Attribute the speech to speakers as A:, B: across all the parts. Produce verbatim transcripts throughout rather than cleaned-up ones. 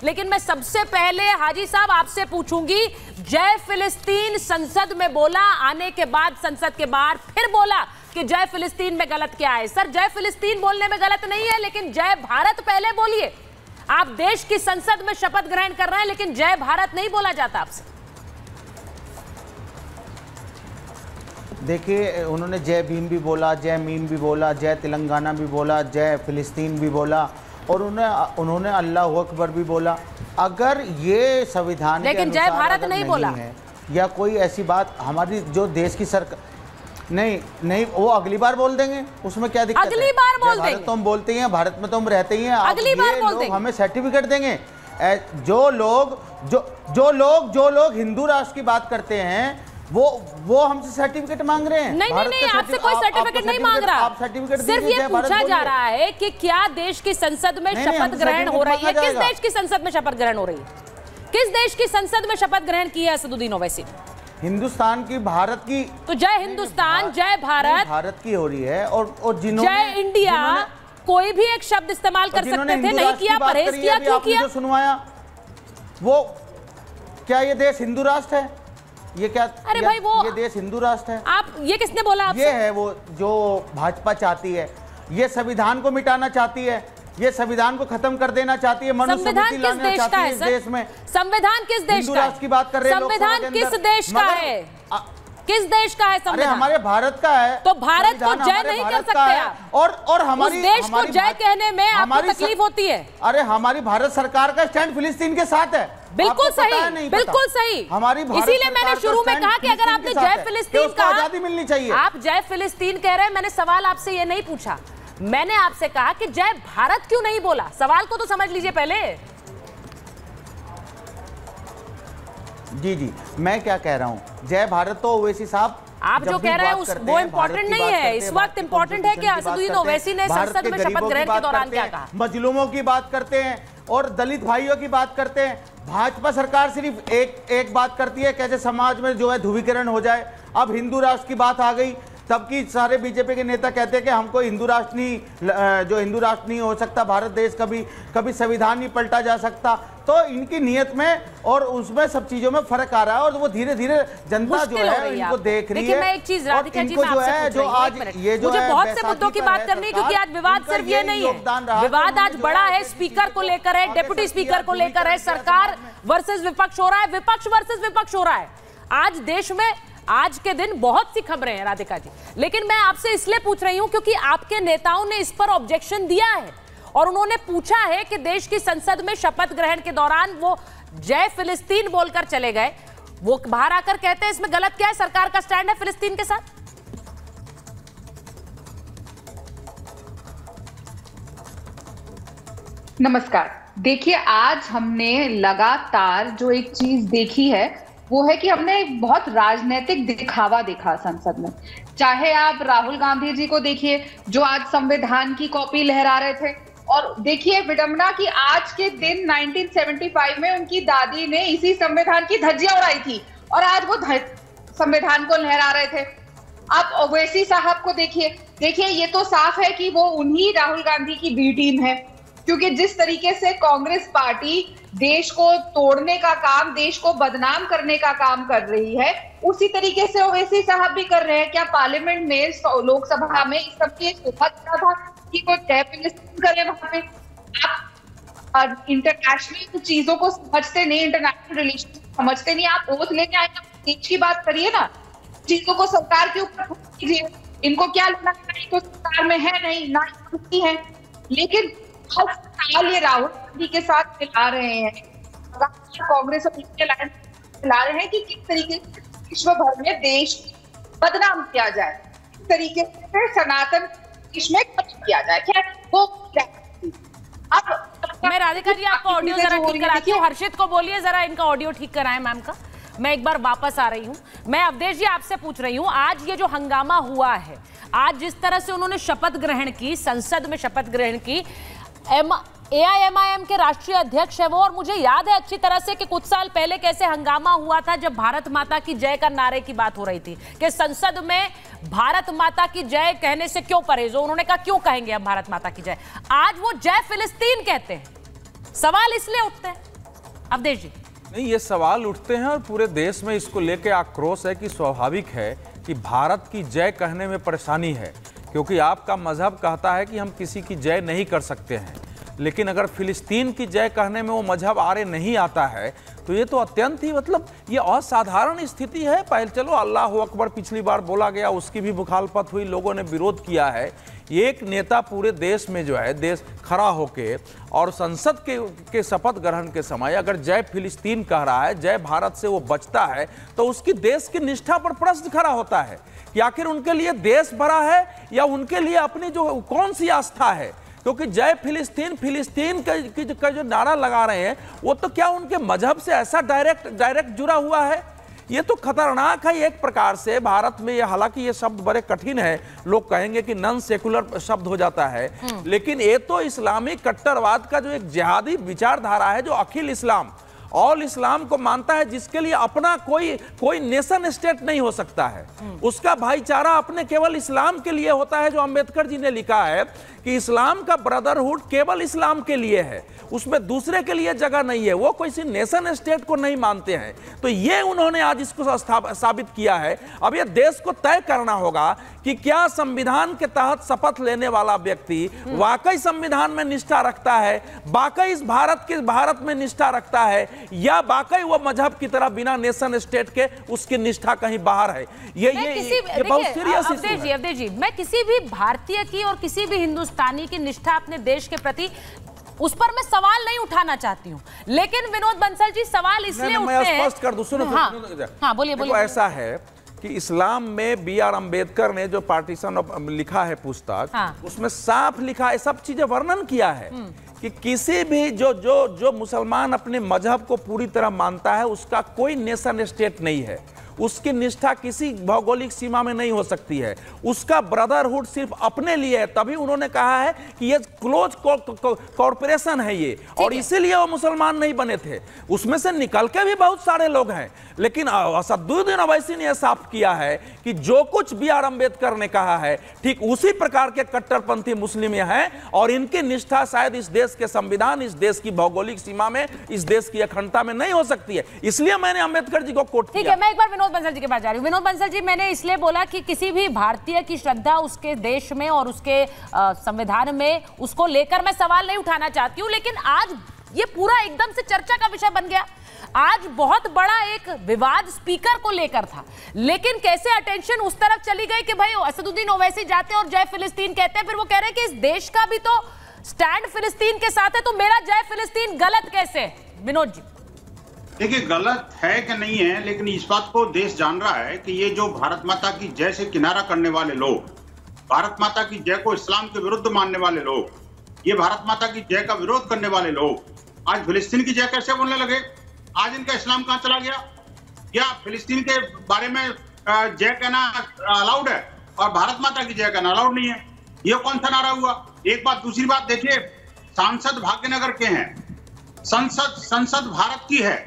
A: लेकिन मैं सबसे पहले हाजी साहब आपसे पूछूंगी, जय फिलिस्तीन संसद में बोला, आने के बाद संसद के बाहर फिर बोला कि जय फिलिस्तीन में गलत क्या है। सर, जय फिलिस्तीन बोलने में गलत नहीं है, लेकिन जय भारत पहले बोलिए। आप देश की संसद में शपथ ग्रहण कर रहे हैं, लेकिन जय भारत नहीं बोला जाता आपसे।
B: देखिए, उन्होंने जय भीम भी बोला, जय मीम भी बोला, जय तेलंगाना भी बोला, जय फिलिस्तीन भी बोला, और उन्होंने उन्होंने अल्लाह अकबर भी बोला। अगर ये संविधान के
A: लेकिन जय भारत नहीं बोला
B: है या कोई ऐसी बात हमारी जो देश की सरकार, नहीं नहीं वो अगली बार बोल देंगे, उसमें क्या दिक्कत है?
A: अगली बार बोल देंगे।
B: तो हम बोलते हैं, भारत में तो हम रहते ही हैं।
A: अगली बार बोल देंगे,
B: हमें सर्टिफिकेट देंगे। जो लोग जो जो लोग जो लोग हिंदू राष्ट्र की बात करते हैं वो वो हमसे सर्टिफिकेट मांग रहे हैं।
A: नहीं नहीं नहीं, आपसे कोई सर्टिफिकेट नहीं मांग रहा।
B: आप सर्टिफिकेट
A: सिर्फ ये पूछा जा रहा है कि क्या देश की संसद में शपथ ग्रहण हो रही है? किस देश की संसद में शपथ ग्रहण हो रही है? किस देश की संसद में शपथ ग्रहण की है असदुद्दीन ओवैसी?
B: हिंदुस्तान की, भारत की।
A: तो जय हिंदुस्तान, जय भारत,
B: भारत की हो रही है। और और जिन्होंने
A: जय इंडिया कोई भी एक शब्द इस्तेमाल कर सकते थे, नहीं किया, परहेज किया, क्यों किया?
B: जो सुनवाया वो, क्या ये देश हिंदू राष्ट्र है? ये क्या?
A: अरे भाई, वो
B: ये देश हिंदू राष्ट्र है?
A: आप ये किसने बोला आपसे?
B: ये है वो जो भाजपा चाहती है, ये संविधान को मिटाना चाहती है, ये संविधान को खत्म कर देना चाहती है,
A: मनुस्मृति लाना चाहती है इस देश में। संविधान किस देश का है?
B: की बात कर रहे हैं।
A: संविधान किस देश का है? किस देश का है संविधान?
B: हमारे भारत का है।
A: तो भारत को जय नहीं कर सकते आप।
B: और और हमारी
A: देश को जय कहने में आपको तकलीफ होती है।
B: अरे हमारी भारत सरकार का स्टैंड फिलिस्तीन के साथ है।
A: बिल्कुल सही, बिल्कुल सही।
B: हमारी
A: इसीलिए मैंने शुरू में कहा कि अगर आपने जय फिलिस्तीन कहा,
B: आजादी मिलनी चाहिए।
A: आप जय फिलिस्तीन कह रहे हैं, मैंने सवाल आपसे ये नहीं पूछा। मैंने आपसे कहा कि जय भारत क्यों नहीं बोला? सवाल को तो समझ लीजिए पहले।
B: जी जी, मैं क्या कह रहा हूं, जय भारत तो ओवैसी साहब
A: आप जो कह रहे हैं उस वो इम्पोर्टेंट नहीं है। इस वक्त इम्पोर्टेंट है कि असदुद्दीन ओवैसी ने संसद में शपथ ग्रहण के दौरान क्या कहा।
B: मजलूमों की बात करते हैं और दलित भाइयों की बात करते हैं। भाजपा सरकार सिर्फ एक एक बात करती है, कैसे समाज में जो है ध्रुवीकरण हो जाए। अब हिंदू राष्ट्र की बात आ गई, तब की सारे बीजेपी के नेता कहते हैं कि हमको हिंदू राष्ट्र नहीं, जो हिंदू राष्ट्र नहीं हो सकता, भारत देश कभी कभी संविधान नहीं पलटा जा सकता। तो इनकी नियत में और उसमें सब चीजों में फर्क आ रहा है, और वो धीरे धीरे जनता जो है इनको देख रही है।
A: मैं एक चीज राधिका जी, मैं
B: जो है जो आज ये जो
A: मुझे बहुत से मुद्दों की बात करनी है, क्योंकि आज विवाद सिर्फ ये नहीं है, विवाद आज बड़ा है। स्पीकर को लेकर है, डिप्टी स्पीकर को लेकर है, सरकार वर्सेस विपक्ष हो रहा है, विपक्ष वर्सेस विपक्ष हो रहा है। आज देश में आज के दिन बहुत सी खबरें हैं राधिका जी, लेकिन मैं आपसे इसलिए पूछ रही हूं क्योंकि आपके नेताओं ने इस पर ऑब्जेक्शन दिया है और उन्होंने पूछा है कि देश की संसद में शपथ ग्रहण के दौरान वो जय फिलिस्तीन बोलकर चले गए। वो बाहर आकर कहते हैं इसमें गलत क्या है? सरकार का स्टैंड है फिलिस्तीन के साथ।
C: नमस्कार। देखिए, आज हमने लगातार जो एक चीज देखी है वो है कि हमने बहुत राजनीतिक दिखावा देखा संसद में। चाहे आप राहुल गांधी जी को देखिए जो आज संविधान की कॉपी लहरा रहे थे, और देखिए विडंबना की आज के दिन उन्नीस सौ पचहत्तर में उनकी दादी ने इसी संविधान की धज्जियां उड़ाई थी और आज वो संविधान को लहरा रहे थे। आप ओवैसी साहब को देखिए, देखिए ये तो साफ है कि वो उन्हीं राहुल गांधी की बी टीम है, क्योंकि जिस तरीके से कांग्रेस पार्टी देश को तोड़ने का काम, देश को बदनाम करने का काम कर रही है, उसी तरीके से ओवैसी साहब भी कर रहे हैं। क्या पार्लियामेंट में, लोकसभा में इस सबकी शोभा था कि वो जय फिलिस्तीन करे वहां पे? आप इंटरनेशनल चीजों को समझते नहीं, इंटरनेशनल रिलेशन समझते नहीं, आप ओथ लेके आए, देश की बात करिए ना, चीजों को सरकार के ऊपर कीजिए। इनको क्या लेना है, तो सरकार में है नहीं ना है, लेकिन हर साल ये राहुल गांधी के साथ मिला रहे हैं, कांग्रेस और इंडिया लाइन मिला रहे हैं कि किस तरीके से विश्व भर में देश बदनाम किया जाए, किस तरीके से सनातन देश में खत्म किया जाए। क्या वो अब
A: मैं राधिका जी आपको ऑडियो जरा ठीक कराती हूँ। हर्षित को बोलिए जरा इनका ऑडियो ठीक कराएं मैम का। मैं एक बार वापस आ रही हूँ। मैं अवधेश जी आपसे पूछ रही हूँ, आज ये जो हंगामा हुआ है, आज जिस तरह से उन्होंने शपथ ग्रहण की, संसद में शपथ ग्रहण की, M A I M I M के राष्ट्रीय अध्यक्ष है वो, और मुझे याद है अच्छी तरह से कि कुछ साल पहले कैसे हंगामा हुआ था जब भारत माता की जय का नारे की बात हो रही थी कि संसद में भारत माता की जय कहने से क्यों परहेज हो। उन्होंने कहा क्यों कहेंगे हम भारत माता की जय। आज वो जय फिलिस्तीन कहते हैं। सवाल इसलिए उठते हैं अवधेश जी।
D: नहीं, ये सवाल उठते हैं और पूरे देश में इसको लेके आक्रोश है कि स्वाभाविक है कि भारत की जय कहने में परेशानी है, क्योंकि आपका मजहब कहता है कि हम किसी की जय नहीं कर सकते हैं। लेकिन अगर फिलिस्तीन की जय कहने में वो मजहब आरे नहीं आता है तो ये तो अत्यंत ही मतलब ये असाधारण स्थिति है। पहले चलो अल्लाह अकबर पिछली बार बोला गया, उसकी भी मुखालफत हुई, लोगों ने विरोध किया है। एक नेता पूरे देश में जो है देश खड़ा होके और संसद के के शपथ ग्रहण के समय अगर जय फिलिस्तीन कह रहा है, जय भारत से वो बचता है, तो उसकी देश की निष्ठा पर प्रश्न खड़ा होता है कि आखिर उनके लिए देश बड़ा है या उनके लिए अपनी जो कौन सी आस्था है। क्योंकि जय फिलिस्तीन फिलिस्तीन का, का जो नारा लगा रहे हैं वो तो क्या उनके मजहब से ऐसा डायरेक्ट डायरेक्ट जुड़ा हुआ है? ये तो खतरनाक है एक प्रकार से। भारत में ये, हालांकि ये शब्द बड़े कठिन है, लोग कहेंगे कि नॉन सेकुलर शब्द हो जाता है, लेकिन ये तो इस्लामी कट्टरवाद का जो एक जिहादी विचारधारा है, जो अखिल इस्लाम ऑल इस्लाम को मानता है, जिसके लिए अपना कोई कोई नेशन स्टेट नहीं हो सकता है। उसका भाईचारा अपने केवल इस्लाम के लिए होता है। जो अंबेडकर जी ने लिखा है कि इस्लाम का ब्रदरहुड केवल इस्लाम के लिए है, उसमें दूसरे के लिए जगह नहीं है। वो किसी नेशन स्टेट को नहीं मानते हैं। तो ये उन्होंने आज इसको साबित किया है। अब ये देश को तय करना होगा कि क्या संविधान के तहत शपथ लेने वाला व्यक्ति वाकई संविधान में निष्ठा रखता है, वाकई इस भारत के भारत में निष्ठा रखता है, या वाकई वो मजहब की तरह बिना नेशन स्टेट के उसकी निष्ठा कहीं बाहर है। ये ये, ये, ये बहुत सीरियस इशू है।
A: अवधेश जी, मैं किसी भी भारतीय की और किसी भी हिंदुस्तानी की निष्ठा अपने देश के प्रति, उस पर मैं सवाल नहीं उठाना चाहती हूँ, लेकिन विनोद बंसल जी सवाल इसलिए उठते हैं।
D: मैं स्पष्ट कर दूं, सुनो।
A: हाँ, हाँ, बोलिए बोलिए।
D: ऐसा है कि इस्लाम में बी आर अम्बेडकर ने जो पार्टीशन लिखा है पुस्तक, हाँ। उसमें साफ लिखा है, सब चीजें वर्णन किया है कि किसी भी जो जो जो मुसलमान अपने मजहब को पूरी तरह मानता है, उसका कोई नेशन स्टेट नहीं है, उसकी निष्ठा किसी भौगोलिक सीमा में नहीं हो सकती है, उसका ब्रदरहुड सिर्फ अपने लिए है। तभी उन्होंने कहा है कि ये क्लोज कॉर्पोरेशन है ये, और इसीलिए वो मुसलमान नहीं बने थे। उसमें से निकल के भी बहुत सारे लोग हैं, लेकिन असदुद्दीन ओवैसी ने यह साफ किया है कि जो कुछ बी आर अम्बेडकर ने कहा है, ठीक उसी प्रकार के कट्टरपंथी मुस्लिम हैं, और इनकी निष्ठा शायद इस देश के संविधान, इस देश की भौगोलिक सीमा में, इस देश की अखंडता में नहीं हो सकती है। इसलिए मैंने अम्बेडकर जी को कोट किया।
A: ठीक है, मैं एक बार विनोद बंसल जी के पास जा रही हूँ। विनोद बंसल जी, मैंने इसलिए बोला कि किसी भी भारतीय की श्रद्धा उसके देश में और उसके संविधान में, उसको लेकर मैं सवाल नहीं उठाना चाहती हूँ, लेकिन आज ये पूरा एकदम से चर्चा का विषय बन गया। आज बहुत बड़ा एक विवाद स्पीकर को लेकर था, लेकिन कैसे अटेंशन उस तरफ चली गई कि भाई असदुद्दीन ओवैसी जाते हैं और जय फिलिस्तीन कहते हैं, फिर वो कह रहे हैं कि इस देश का भी तो स्टैंड फिलिस्तीन के साथ है, तो मेरा जय फिलिस्तीन गलत कैसे? विनोद जी,
E: देखिए, गलत है कि नहीं है, लेकिन इस बात को देश जान रहा है कि ये जो भारत माता की जय से किनारा करने वाले लोग, भारत माता की जय को इस्लाम के विरुद्ध मानने वाले लोग, ये भारत माता की जय का विरोध करने वाले लोग आज फिलिस्तीन की जय कैसे बोलने लगे? आज इनका इस्लाम कहां चला गया? क्या फिलिस्तीन के बारे में जय कहना अलाउड है और भारत माता की जय कहना अलाउड नहीं है? ये कौन सा नारा हुआ? एक बात। दूसरी बात, देखिए, सांसद भाग्यनगर के हैं, संसद संसद भारत की है,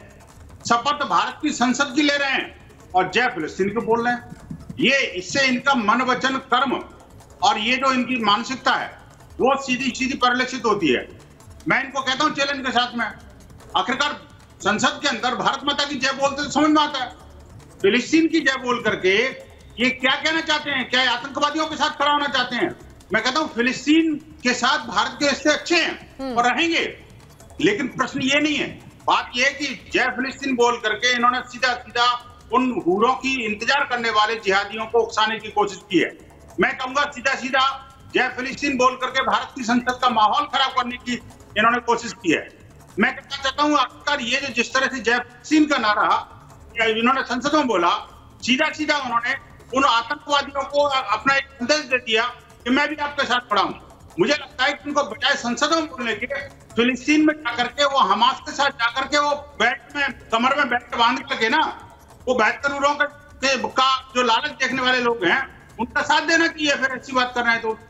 E: शपथ भारत की संसद की ले रहे हैं और जय फिलिस्तीन को बोल रहे हैं। ये इससे इनका मन वचन कर्म और ये जो इनकी मानसिकता है वो सीधी सीधी परिलक्षित होती है। मैं इनको कहता हूं चैलेंज के साथ में, आखिरकार संसद के अंदर भारत माता की जय बोलते तो समझ में आता है, फिलिस्तीन की जय बोल करके ये क्या कहना चाहते हैं? क्या आतंकवादियों के साथ खड़ा होना चाहते हैं? मैं कहता हूं फिलिस्तीन के साथ भारत के रिश्ते अच्छे हैं और रहेंगे, लेकिन प्रश्न ये नहीं है। बात यह है कि जय फिलिस्तीन बोल करके इन्होंने सीधा सीधा उन हूरों की इंतजार करने वाले जिहादियों को उकसाने की कोशिश की है। मैं कहूंगा सीधा सीधा जय फिलिस्तीन बोल करके भारत की संसद का माहौल खराब करने की इन्होंने कोशिश की है। मैं कहना चाहता हूं, आखिरकार ये जो जिस तरह से जय फिलिस्तीन का नारा इन्होंने संसद में बोला, सीधा सीधा उन्होंने उन आतंकवादियों को अपना एक संदेश दे दिया कि मैं भी आपके साथ खड़ा हूं। मुझे लगता है कि उनको बजाय संसद में बोलने के फिलिस्तीन में जाकर के वो हमास के साथ जाकर के वो बेल्ट में कमर में बेल्ट बांध करके ना वो बहत्तर का जो लालच देखने वाले लोग हैं उनका साथ देना चाहिए। फिर ऐसी बात कर रहे हैं तो